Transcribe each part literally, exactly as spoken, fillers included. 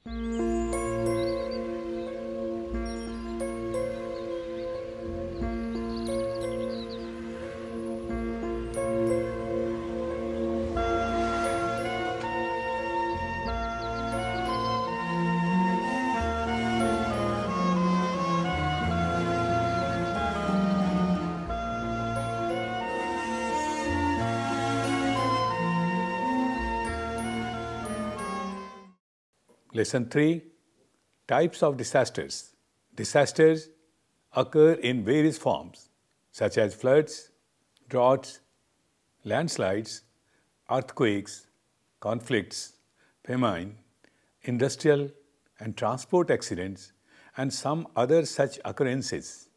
Lesson three. Types of disasters. Disasters occur in various forms such as floods, droughts, landslides, earthquakes, conflicts, famine, industrial and transport accidents, and some other such occurrences.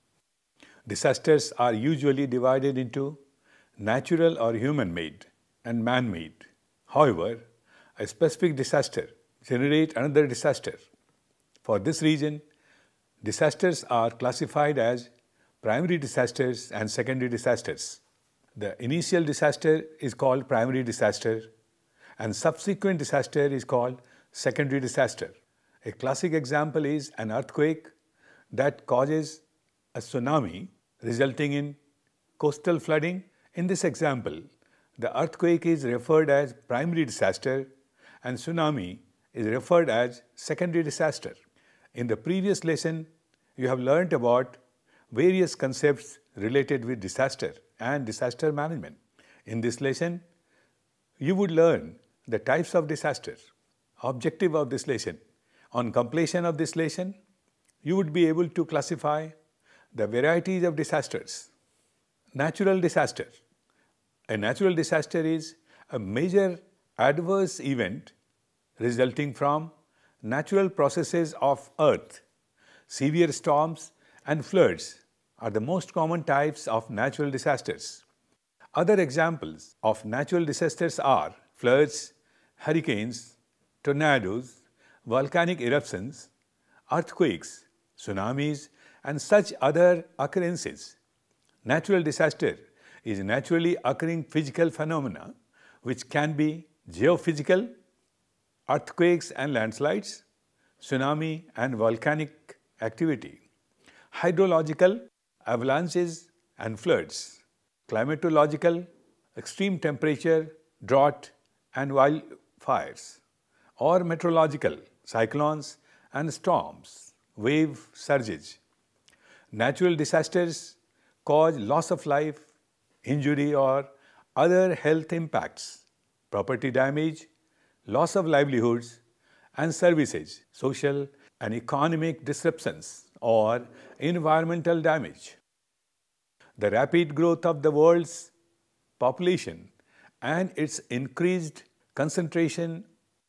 Disasters are usually divided into natural or human-made and man-made. However, a specific disaster generate another disaster. For this reason, disasters are classified as primary disasters and secondary disasters. The initial disaster is called primary disaster and subsequent disaster is called secondary disaster. A classic example is an earthquake that causes a tsunami resulting in coastal flooding. In this example, the earthquake is referred as primary disaster and tsunami is referred as secondary disaster. In the previous lesson, you have learnt about various concepts related with disaster and disaster management. In this lesson, you would learn the types of disaster. Objective of this lesson. On completion of this lesson, you would be able to classify the varieties of disasters. Natural disaster. A natural disaster is a major adverse event resulting from natural processes of earth. Severe storms and floods are the most common types of natural disasters. Other examples of natural disasters are floods, hurricanes, tornadoes, volcanic eruptions, earthquakes, tsunamis, and such other occurrences. Natural disaster is naturally occurring physical phenomena which can be geophysical, earthquakes and landslides, tsunami and volcanic activity, hydrological, avalanches and floods, climatological, extreme temperature, drought and wildfires, or meteorological, cyclones and storms, wave surges. Natural disasters cause loss of life, injury or other health impacts, property damage, loss of livelihoods and services, social and economic disruptions or environmental damage. The rapid growth of the world's population and its increased concentration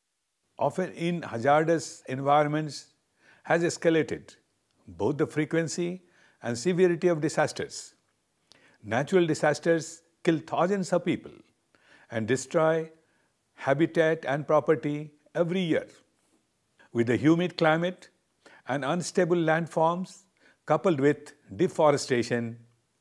often in hazardous environments has escalated both the frequency and severity of disasters. Natural disasters kill thousands of people and destroy habitat and property every year. With the humid climate and unstable landforms coupled with deforestation,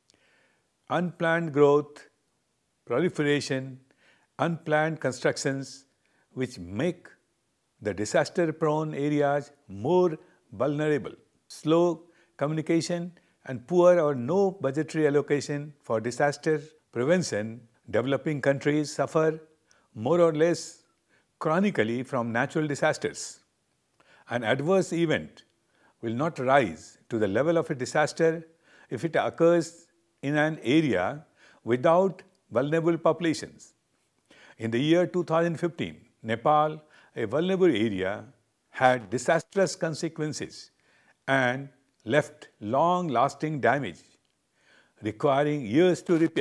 unplanned growth, proliferation, unplanned constructions which make the disaster-prone areas more vulnerable, slow communication and poor or no budgetary allocation for disaster prevention, developing countries suffer more or less chronically from natural disasters. An adverse event will not rise to the level of a disaster if it occurs in an area without vulnerable populations. In the year two thousand fifteen, Nepal, a vulnerable area, had disastrous consequences and left long-lasting damage, requiring years to repair.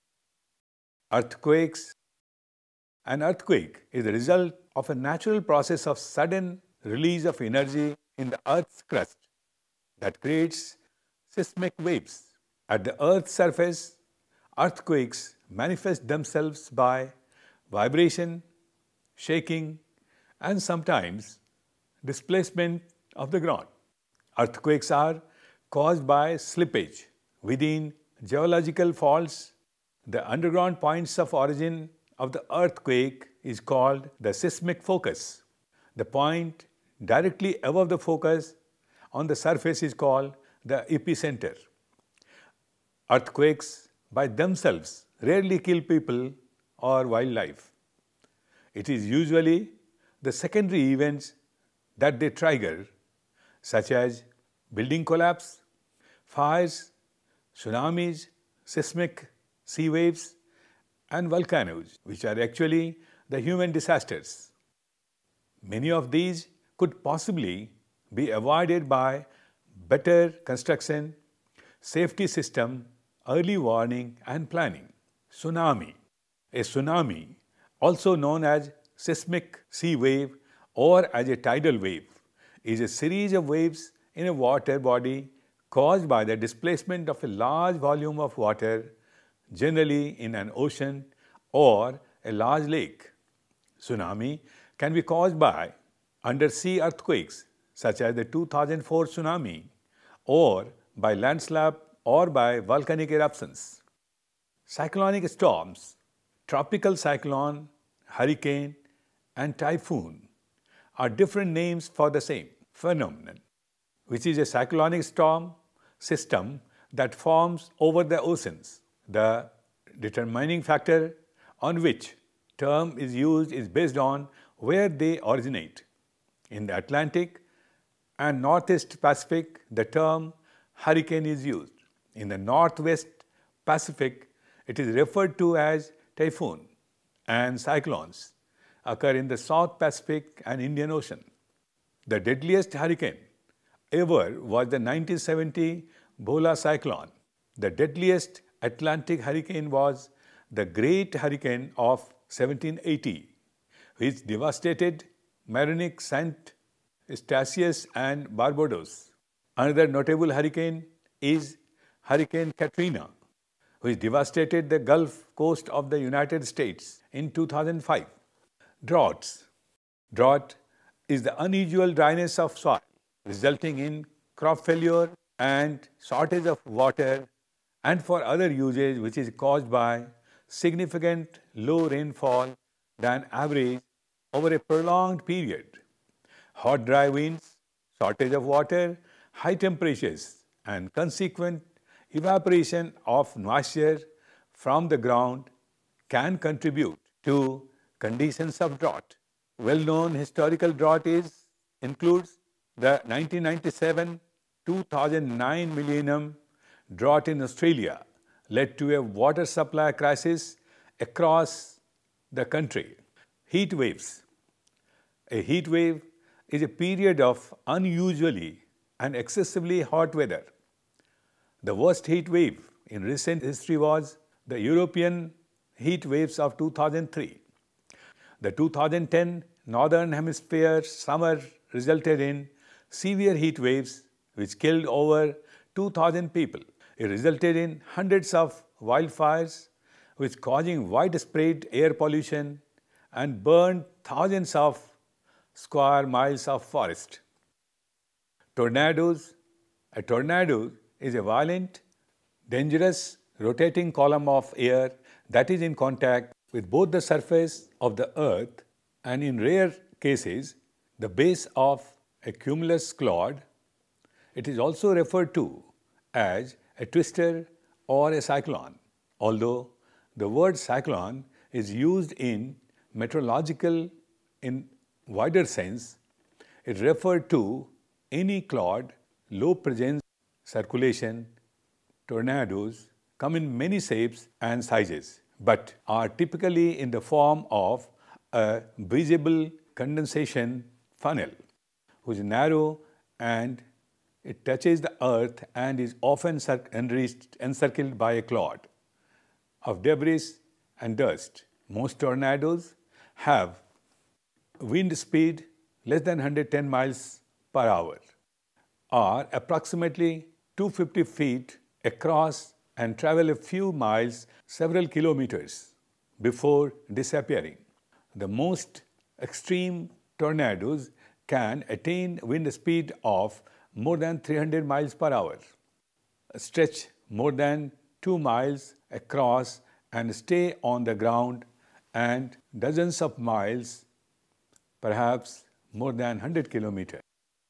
Earthquakes. An earthquake is the result of a natural process of sudden release of energy in the Earth's crust that creates seismic waves. At the Earth's surface, earthquakes manifest themselves by vibration, shaking, and sometimes displacement of the ground. Earthquakes are caused by slippage within geological faults. The underground points of origin of the earthquake is called the seismic focus. The point directly above the focus on the surface is called the epicenter. Earthquakes by themselves rarely kill people or wildlife. It is usually the secondary events that they trigger, such as building collapse, fires, tsunamis, seismic sea waves, and volcanoes, which are actually the human disasters. Many of these could possibly be avoided by better construction, safety system, early warning, and planning. Tsunami. A tsunami, also known as seismic sea wave or as a tidal wave, is a series of waves in a water body caused by the displacement of a large volume of water, generally in an ocean or a large lake. Tsunami can be caused by undersea earthquakes such as the two thousand four tsunami, or by landslide or by volcanic eruptions. Cyclonic storms, tropical cyclone, hurricane, and typhoon are different names for the same phenomenon, which is a cyclonic storm system that forms over the oceans. The determining factor on which term is used is based on where they originate. In the Atlantic and Northeast Pacific, the term hurricane is used. In the Northwest Pacific, it is referred to as typhoon, and cyclones occur in the South Pacific and Indian Ocean. The deadliest hurricane ever was the nineteen seventy Bhola cyclone. The deadliest Atlantic hurricane was the Great Hurricane of seventeen eighty, which devastated Martinique, Saint Eustatius, and Barbados. Another notable hurricane is Hurricane Katrina, which devastated the Gulf Coast of the United States in two thousand five. Droughts. Drought is the unusual dryness of soil, resulting in crop failure and shortage of water, and for other uses which is caused by significant low rainfall than average over a prolonged period. Hot, dry winds, shortage of water, high temperatures, and consequent evaporation of moisture from the ground can contribute to conditions of drought. Well-known historical drought is, includes the nineteen ninety-seven to two thousand nine millennium drought in Australia, led to a water supply crisis across the country. Heat waves. A heat wave is a period of unusually and excessively hot weather. The worst heat wave in recent history was the European heat waves of two thousand three. The two thousand ten Northern Hemisphere summer resulted in severe heat waves which killed over two thousand people. It resulted in hundreds of wildfires, which causing widespread air pollution and burned thousands of square miles of forest. Tornadoes. A tornado is a violent, dangerous, rotating column of air that is in contact with both the surface of the earth and, in rare cases, the base of a cumulus cloud. It is also referred to as a twister or a cyclone. Although the word cyclone is used in meteorological in wider sense, it referred to any cloud, low presence, circulation. Tornadoes come in many shapes and sizes, but are typically in the form of a visible condensation funnel, which is narrow and it touches the earth and is often encircled by a cloud of debris and dust. Most tornadoes have wind speed less than one hundred ten miles per hour, or approximately two hundred fifty feet across, and travel a few miles, several kilometers, before disappearing. The most extreme tornadoes can attain wind speed of more than three hundred miles per hour, stretch more than two miles across and stay on the ground, and dozens of miles, perhaps more than one hundred kilometers.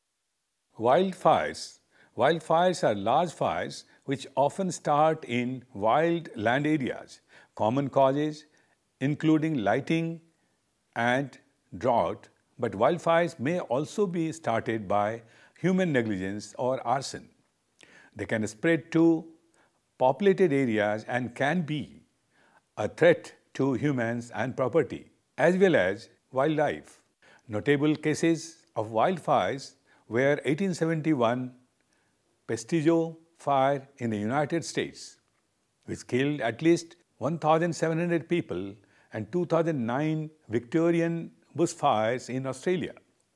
Wildfires. Wildfires are large fires which often start in wild land areas. Common causes including lighting and drought, but wildfires may also be started by human negligence or arson. They can spread to populated areas and can be a threat to humans and property, as well as wildlife. Notable cases of wildfires were eighteen seventy-one Pestillo fire in the United States, which killed at least one thousand seven hundred people, and two thousand nine Victorian bushfires in Australia.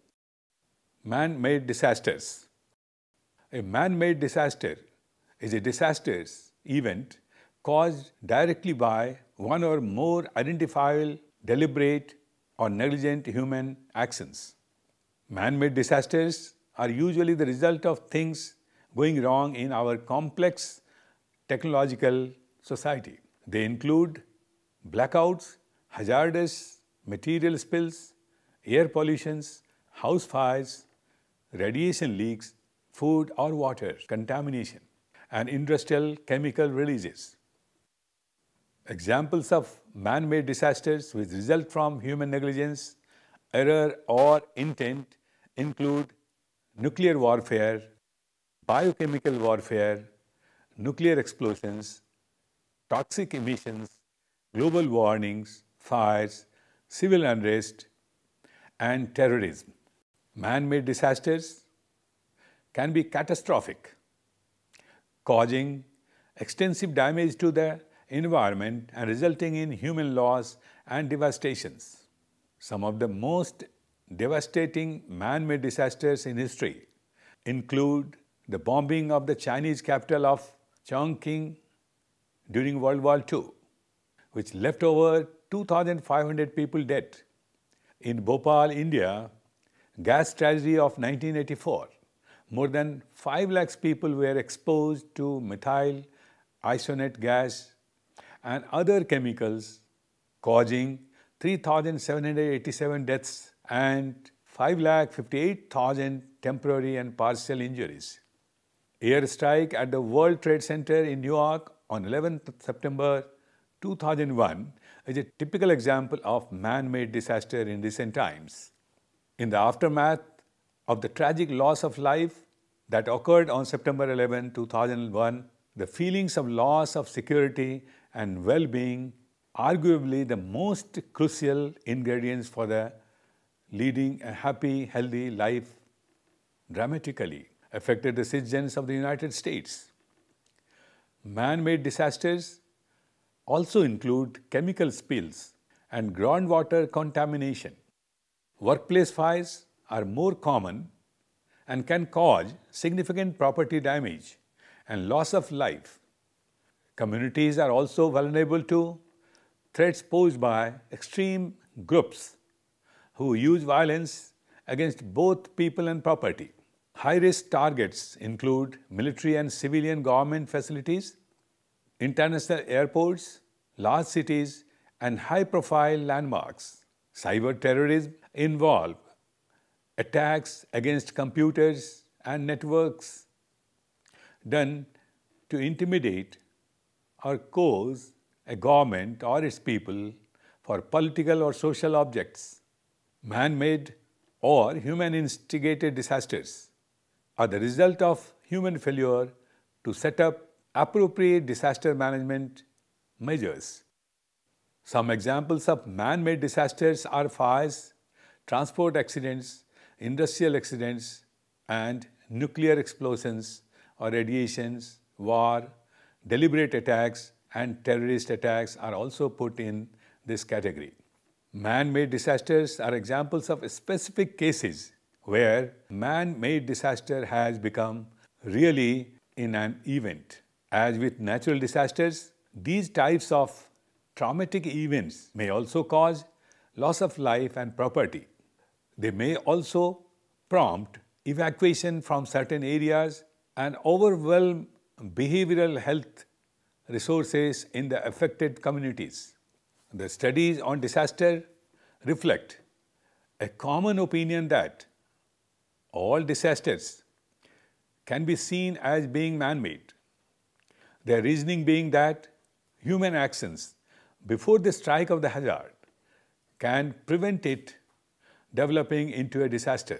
Man-made disasters. A man-made disaster is a disaster event caused directly by one or more identifiable, deliberate, or negligent human actions. Man-made disasters are usually the result of things going wrong in our complex technological society. They include blackouts, hazardous material spills, air pollutions, house fires, radiation leaks, food or water contamination, and industrial chemical releases. Examples of man-made disasters which result from human negligence, error, or intent include nuclear warfare, biochemical warfare, nuclear explosions, toxic emissions, global warmings, fires, civil unrest, and terrorism. Man-made disasters can be catastrophic, causing extensive damage to the environment and resulting in human loss and devastations. Some of the most devastating man-made disasters in history include the bombing of the Chinese capital of Chongqing during World War Two, which left over two thousand five hundred people dead. In Bhopal, India, gas tragedy of nineteen eighty-four, more than five lakhs people were exposed to methyl isonate gas and other chemicals, causing three thousand seven hundred eighty-seven deaths and five lakh fifty-eight thousand temporary and partial injuries. Air strike at the World Trade Center in New York on eleventh September two thousand one is a typical example of man-made disaster in recent times. In the aftermath of the tragic loss of life that occurred on September eleventh two thousand one, the feelings of loss of security and well-being, arguably the most crucial ingredients for the leading a happy, healthy life, dramatically affected the citizens of the United States. Man-made disasters also include chemical spills and groundwater contamination. Workplace fires are more common and can cause significant property damage and loss of life. Communities are also vulnerable to threats posed by extreme groups who use violence against both people and property. High-risk targets include military and civilian government facilities, international airports, large cities, and high-profile landmarks. Cyber terrorism involves attacks against computers and networks done to intimidate or cause a government or its people for political or social objects. Man-made or human-instigated disasters are the result of human failure to set up appropriate disaster management measures. Some examples of man-made disasters are fires, transport accidents, industrial accidents, and nuclear explosions or radiations, war, deliberate attacks, and terrorist attacks are also put in this category. Man-made disasters are examples of specific cases where man-made disaster has become really in an event. As with natural disasters, these types of traumatic events may also cause loss of life and property. They may also prompt evacuation from certain areas and overwhelm behavioral health resources in the affected communities. The studies on disaster reflect a common opinion that all disasters can be seen as being man-made. Their reasoning being that human actions before the strike of the hazard can prevent it developing into a disaster.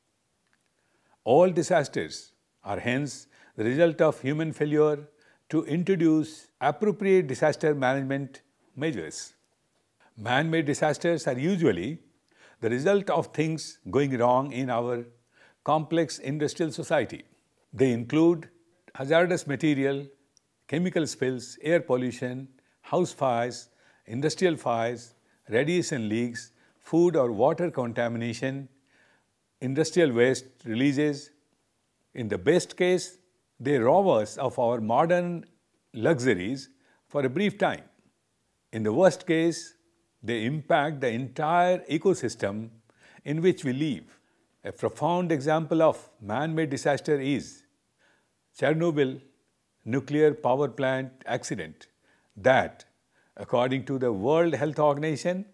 All disasters are hence the result of human failure to introduce appropriate disaster management measures. Man-made disasters are usually the result of things going wrong in our complex industrial society. They include hazardous material, chemical spills, air pollution, house fires, industrial fires, radiation leaks, food or water contamination, industrial waste releases. In the best case, they rob us of our modern luxuries for a brief time. In the worst case, they impact the entire ecosystem in which we live. A profound example of man-made disaster is Chernobyl nuclear power plant accident that, according to the World Health Organization,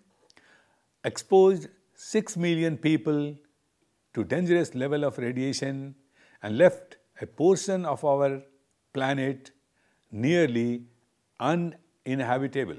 exposed six million people to dangerous level of radiation and left a portion of our planet nearly uninhabitable.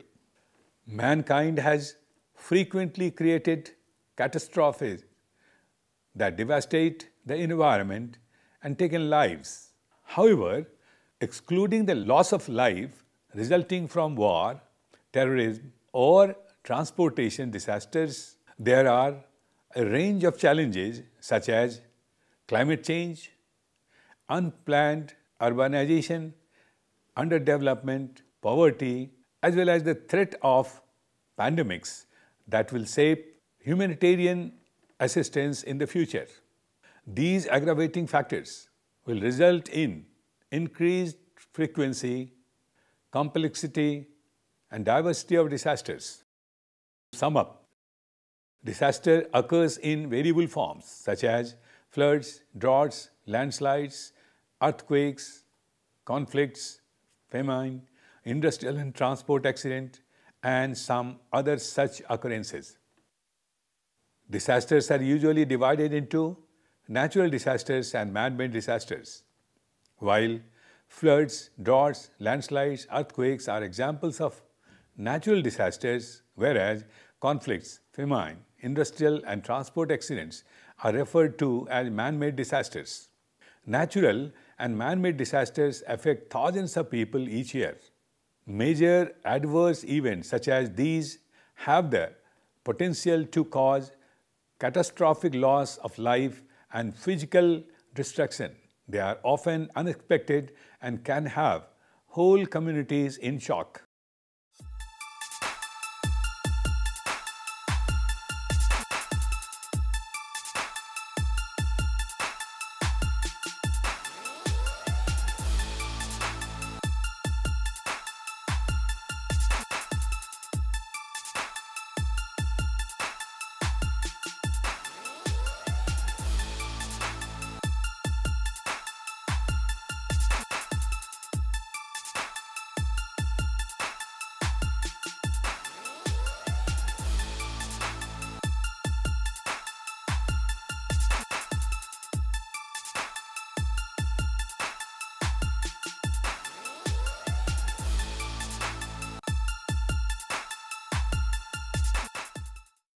Mankind has frequently created catastrophes that devastate the environment and taken lives. However, excluding the loss of life resulting from war, terrorism, or transportation disasters, there are a range of challenges such as climate change, unplanned urbanization, underdevelopment, poverty, as well as the threat of pandemics that will shape humanitarian assistance in the future. These aggravating factors will result in increased frequency, complexity, and diversity of disasters. To sum up, disaster occurs in variable forms such as floods, droughts, landslides, earthquakes, conflicts, famine, industrial and transport accident, and some other such occurrences. Disasters are usually divided into natural disasters and man-made disasters. While floods, droughts, landslides, earthquakes are examples of natural disasters, whereas conflicts, famine, industrial and transport accidents are referred to as man-made disasters. Natural and man-made disasters affect thousands of people each year. Major adverse events such as these have the potential to cause catastrophic loss of life and physical destruction. They are often unexpected and can have whole communities in shock.